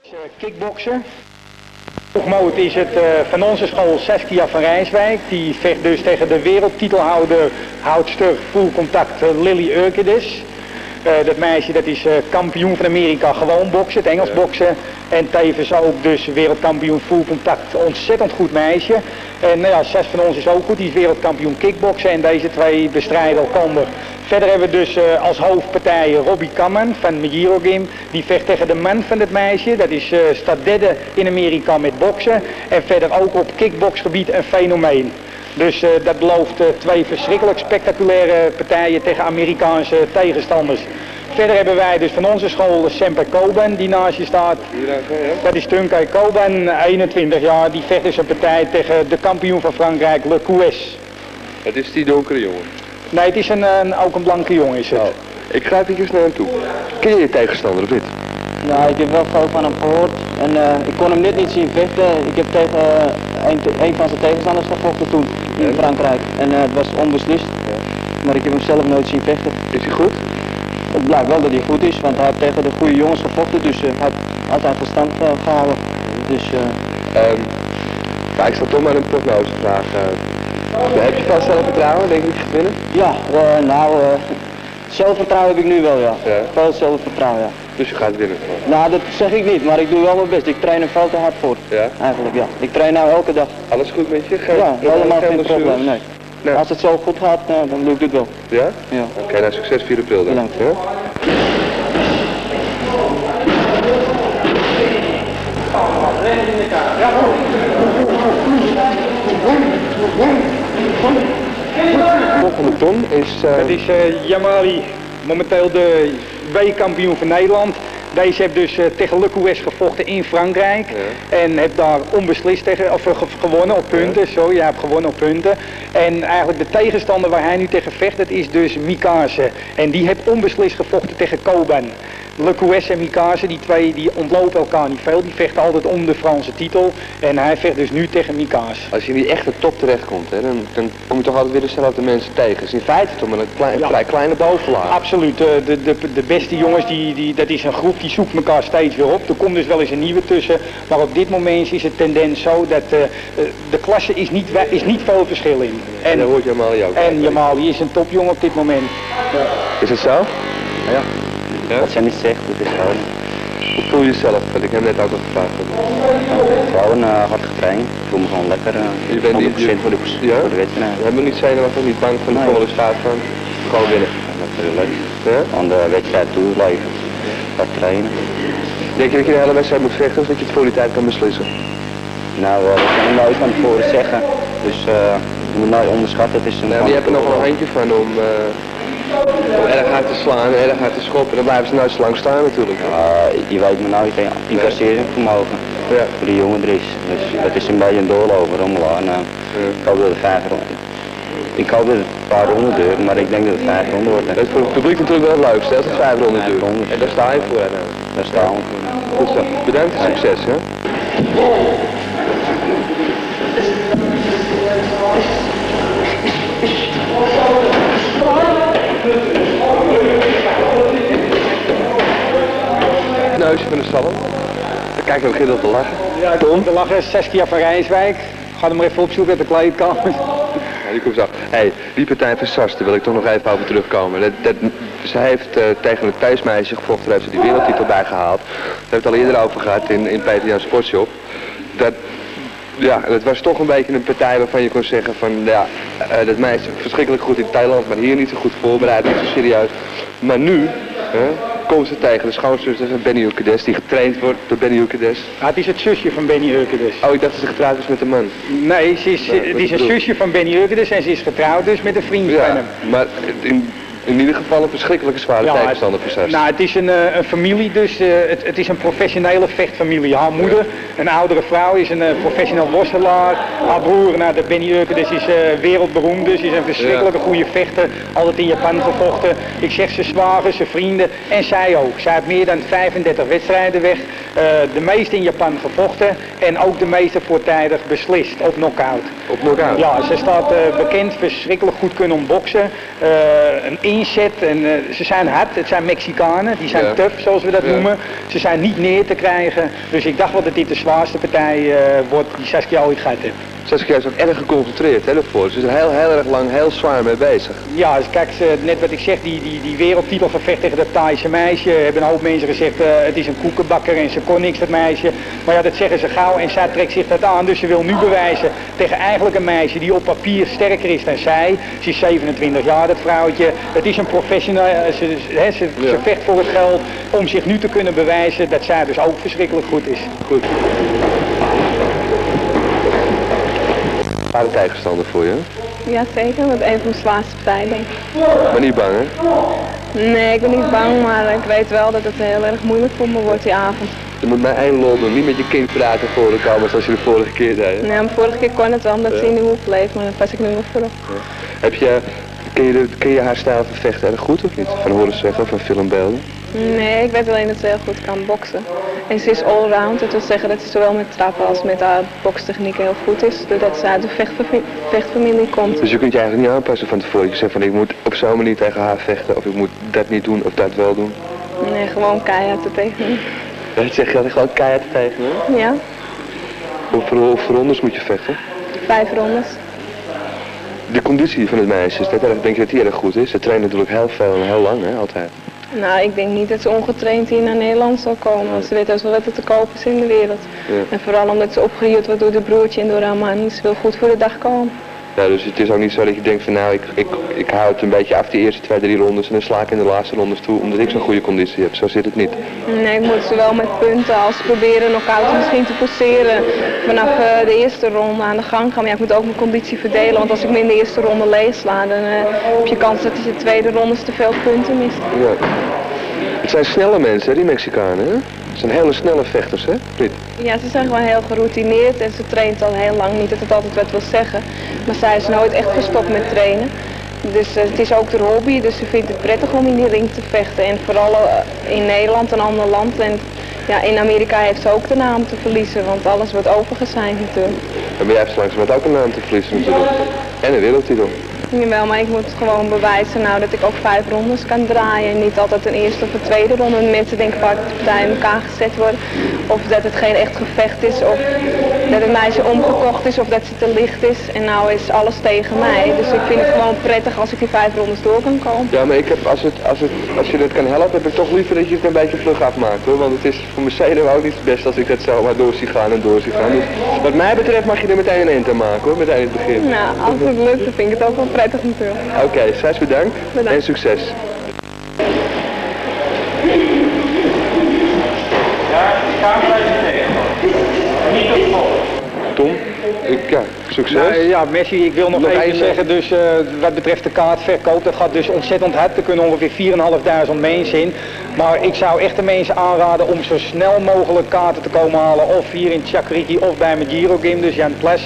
Kickboksen. Hoogmoot is het van onze school Saskia van Rijswijk. Die vecht dus tegen de wereldtitelhouder, houdster full contact Lily Urquidez. Dat meisje dat is kampioen van Amerika gewoon boksen, het Engels boksen. En tevens ook dus wereldkampioen full contact, ontzettend goed meisje. En nou ja, Sas van ons is ook goed, die is wereldkampioen kickboksen en deze twee bestrijden elkaar. Verder hebben we dus als hoofdpartij Robbie Kamman van Megiro Gym. Die vecht tegen de man van het meisje. Dat is staat derde in Amerika met boksen. En verder ook op kickboxgebied een fenomeen. Dus dat belooft twee verschrikkelijk spectaculaire partijen tegen Amerikaanse tegenstanders. Verder hebben wij dus van onze school Semper Koban die naast je staat. Dat is Tunkay Koban, 21 jaar. Die vecht dus een partij tegen de kampioen van Frankrijk, Le Coues. Het is die donkere jongen? Nee, het is ook een blanke jongen is het. Oh. Ik grijp hier naar hem toe. Ken je je tegenstander of niet? Ja, ik heb wel veel van hem gehoord en ik kon hem net niet zien vechten. Ik heb tegen een van zijn tegenstanders gevochten toen in Frankrijk en het was onbeslist. Ja. Maar ik heb hem zelf nooit zien vechten. Is hij goed? Het blijkt wel dat hij goed is, want hij heeft tegen de goede jongens gevochten, dus hij heeft altijd verstand gehouden. Dus, ik zal toch maar een prognose vragen. Heb je vast zelfvertrouwen? Denk je dat je gaat winnen? Ja, zelfvertrouwen heb ik nu wel, ja. Veel zelfvertrouwen, ja. Dus je gaat winnen? Nou, dat zeg ik niet, maar ik doe wel mijn best. Ik train er veel te hard voor. Ja? Eigenlijk, ja. Ik train nou elke dag. Alles goed met je? Ja, helemaal geen probleem, nee. Nee. Als het zo goed gaat, dan doe ik het wel. Ja? Ja. Oké, nou succes 4 april dan. Bedankt. Ja? Volgende ton is... Dat is Jamali, momenteel de W-kampioen van Nederland. Deze heeft dus tegen Le Coues gevochten in Frankrijk. Ja. En heeft daar onbeslist tegen, of gewonnen op punten. Ja. Sorry, hij heeft gewonnen op punten. En eigenlijk de tegenstander waar hij nu tegen vecht, dat is dus Mikase. En die heeft onbeslist gevochten tegen Koban. Le Coues en Mikase, die twee die ontlopen elkaar niet veel. Die vechten altijd om de Franse titel. En hij vecht dus nu tegen Mikase. Als je in die echte top terechtkomt, hè, dan kom je toch altijd weer dezelfde mensen tegen. Het is in feite toch maar een vrij kleine bovenlaag. Absoluut. De beste jongens, dat is een groep die zoekt elkaar steeds weer op. Er komt dus wel eens een nieuwe tussen. Maar op dit moment is het tendens zo dat de klasse is niet veel verschil in. En daar hoort Jamali ook. En Jamali is een topjongen op dit moment. Ja. Is het zo? Ja. Ja? Wat jij niet zegt, dat is gewoon... Hoe voel je jezelf? Want ik heb net ook al gevraagd. Gewoon hard getraind. Ik voel me gewoon lekker. Je bent 100% voor de wedstrijd. We hebben niet zenuwachtig, niet bang van de volgende staat van gewoon winnen. Natuurlijk. Ja? Aan de wedstrijd toeleven. Hard trainen. Denk je dat je de hele wedstrijd moet vechten of dat je het voor die tijd kan beslissen? Nou, dat kan ik nooit van tevoren zeggen. Dus je moet nooit onderschatten. Het is een die hebben er nog wel een handje van om erg hard te slaan, erg hard te schoppen. Dan blijven ze nooit zo lang staan natuurlijk. Je weet maar nooit incasseringsvermogen voor die jongen er is. Dus dat is een beetje een doorloper, rommelaar. Ik hoop dat het 5 ronden. Ik hoop dat het een paar ronden duurt, maar ik denk dat het 5 ronden wordt. Dat is voor het publiek natuurlijk wel het leukste, als het 5 ronden duurt. En daar sta je voor. Daar staan we voor. Goed zo. Bedankt en succes. Hè? Neusje van de stallen. Kijk, we beginnen al te lachen. Ja, Tom. Te lachen is Saskia van Rijswijk. Ga hem maar even opzoeken uit de kleedkamer. Ja, die komt zo. Hey, die partij van Sas, daar wil ik toch nog even over terugkomen. Zij heeft tegen het thuismeisje gevochten, daar heeft ze die wereldtitel bij gehaald. Daar hebben we het al eerder over gehad in Peter Jan Sportshop. Het was toch een beetje een partij waarvan je kon zeggen van ja, dat meisje verschrikkelijk goed in Thailand, maar hier niet zo goed voorbereid, niet zo serieus. Maar nu komt ze tegen de schoonzuster van Benny Urquidez, die getraind wordt door Benny Urquidez. Ja, het is het zusje van Benny Urquidez. Oh, ik dacht dat ze getrouwd is met een man. Nee, het is een zusje van Benny Urquidez en ze is getrouwd dus met een vriend van hem. Maar in ieder geval een verschrikkelijke zware tegenstander voor Sas. Nou, het is een familie dus, het is een professionele vechtfamilie. Haar moeder, een oudere vrouw, is een professioneel worstelaar. Haar broer, de Benny Urquidez, is wereldberoemd dus, is een verschrikkelijke goede vechter. Altijd in Japan gevochten. Ik zeg zijn zwager, zijn vrienden en zij ook. Zij heeft meer dan 35 wedstrijden weg. De meeste in Japan gevochten en ook de meeste voortijdig beslist op knockout. Op knockout? Ja, ze staat bekend verschrikkelijk goed kunnen boksen. Een inzet en ze zijn hard, het zijn Mexicanen, die zijn tough zoals we dat noemen. Ze zijn niet neer te krijgen, dus ik dacht wel dat dit de zwaarste partij wordt die Saskia ooit gehad heeft. Saskia is ook erg geconcentreerd, hè, daarvoor. Ze is er heel erg lang, heel zwaar mee bezig. Ja, dus kijk, net wat ik zeg, die wereldtitelgevecht tegen dat Thaise meisje, hebben een hoop mensen gezegd, het is een koekenbakker en ze kon niks, dat meisje. Maar ja, dat zeggen ze gauw en zij trekt zich dat aan, dus ze wil nu bewijzen tegen eigenlijk een meisje die op papier sterker is dan zij. Ze is 27 jaar, dat vrouwtje. Het is een professional, ze vecht voor het geld om zich nu te kunnen bewijzen dat zij dus ook verschrikkelijk goed is. Goed. Zware tegenstander voor je? Ja, zeker. Dat is een van de zwaarste partijen, denk ik. Maar niet bang, hè? Nee, ik ben niet bang, maar ik weet wel dat het heel erg moeilijk voor me wordt die avond. Je moet mij één lol doen, niet met je kind praten voor de kamer zoals je de vorige keer deed. Nee, maar vorige keer kon het wel omdat ze in de hoek bleef, maar daar pas ik nu nog voor op. Ja. Ken je haar stijl van vechten erg goed of niet? Van horen zeggen, van filmbeelden? Nee, ik weet alleen dat ze heel goed kan boksen. En ze is allround, dat wil zeggen dat ze zowel met trappen als met haar bokstechniek heel goed is. Doordat ze uit de vechtfamilie komt. Dus je kunt je eigenlijk niet aanpassen van tevoren. Je zegt van ik moet op zo'n manier tegen haar vechten of ik moet dat niet doen of dat wel doen. Nee, gewoon keihard er tegen. Dat zeg je dat gewoon keihard tegen me? Ja. Hoeveel rondes moet je vechten? 5 rondes. De conditie van het meisje, denk je dat die erg goed is? Ze trainen natuurlijk heel veel en heel lang, hè, altijd. Nou, ik denk niet dat ze ongetraind hier naar Nederland zal komen, want ze weet dus wel wat er te kopen is in de wereld. Ja. En vooral omdat ze opgehuurd wordt door de broertje en door haar man, ze wil goed voor de dag komen. Ja, dus het is ook niet zo dat je denkt van nou, ik hou het een beetje af die eerste 2, 3 rondes en dan sla ik in de laatste rondes toe omdat ik zo'n goede conditie heb. Zo zit het niet. Nee, ik moet zowel met punten als proberen knock-out misschien te forceren vanaf de eerste ronde aan de gang gaan. Maar ja, ik moet ook mijn conditie verdelen, want als ik me in de eerste ronde leeg sla, dan heb je kans dat je de tweede rondes te veel punten mist. Ja. Het zijn snelle mensen, hè, die Mexicanen, hè? Het zijn hele snelle vechters, hè? Niet? Ja, ze zijn gewoon heel geroutineerd en ze traint al heel lang. Niet dat het altijd wat wil zeggen, maar zij is nooit echt gestopt met trainen. Dus het is ook haar hobby, dus ze vindt het prettig om in die ring te vechten. En vooral in Nederland, een ander land. En ja, in Amerika heeft ze ook de naam te verliezen, want alles wordt overgezeind natuurlijk. En maar jij hebt langzamerhand ook een naam te verliezen natuurlijk. En een wereldtitel. Jawel, maar ik moet gewoon bewijzen nou dat ik ook 5 rondes kan draaien. En niet altijd een eerste of een tweede ronde. Mensen denken vaak dat de partijen in elkaar gezet worden. Of dat het geen echt gevecht is. Of dat het meisje omgekocht is. Of dat ze te licht is. En nou is alles tegen mij. Dus ik vind het gewoon prettig als ik die 5 rondes door kan komen. Ja, maar ik heb, als je dat kan helpen, heb ik toch liever dat je het een beetje vlug afmaakt, hoor. Want het is voor mijn zenuwen ook niet het beste als ik dat zo maar door zie gaan en door zie gaan. Dus wat mij betreft mag je er meteen een eind aan maken, hoor. Meteen in het begin. Nou, als het lukt, dan vind ik het ook wel prettig natuurlijk. Oké, Sas, bedankt en succes. Ja, niet op Tom, ja, succes. Nou, ja, Messi, ik wil nog even zeggen, dus wat betreft de kaartverkoop, dat gaat dus ontzettend hard. Er kunnen ongeveer 4.500 mensen in. Maar ik zou echt de mensen aanraden om zo snel mogelijk kaarten te komen halen. Of hier in Chakriki of bij mijn Giro Game, dus Jan Plas.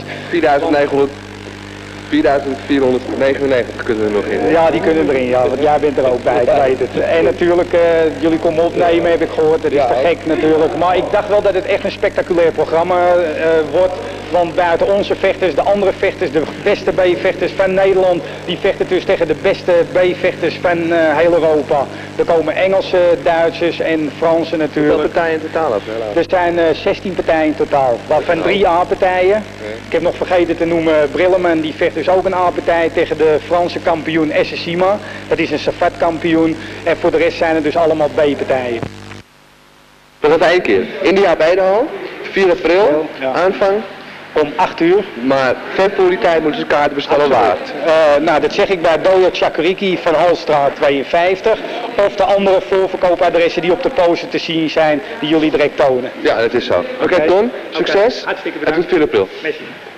4.499 kunnen er nog in. Ja, die kunnen erin, ja, want jij bent er ook bij, ik weet het. En natuurlijk, jullie komen opnemen, heb ik gehoord, dat is te gek natuurlijk. Maar ik dacht wel dat het echt een spectaculair programma wordt. Want buiten onze vechters, de andere vechters, de beste B-vechters van Nederland, die vechten dus tegen de beste B-vechters van heel Europa. Er komen Engelsen, Duitsers en Fransen natuurlijk. Hoeveel partijen in totaal? Er zijn 16 partijen in totaal, waarvan 3 A-partijen. Ik heb nog vergeten te noemen, Brilleman, die vecht dus ook een A-partij tegen de Franse kampioen Essesima. Dat is een Safat kampioen. En voor de rest zijn er dus allemaal B-partijen. We gaan het 1 keer. India Beidehal, 4 april, aanvang. Om 8 uur. Maar ver voor die tijd moeten ze kaarten bestellen waard. Nou, dat zeg ik bij Dojo Chakriki van Halstraat 52. Of de andere voorverkoopadressen die op de poster te zien zijn, die jullie direct tonen. Ja, dat is zo. Oké, Ton, succes. Hartstikke bedankt. En tot 4 april. Merci.